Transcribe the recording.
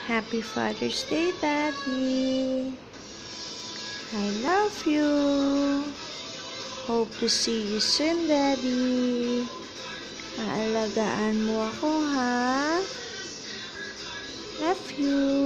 Happy Father's Day, Daddy. I love you. Hope to see you soon, Daddy. Aalagaan mo ako, ha? Love you.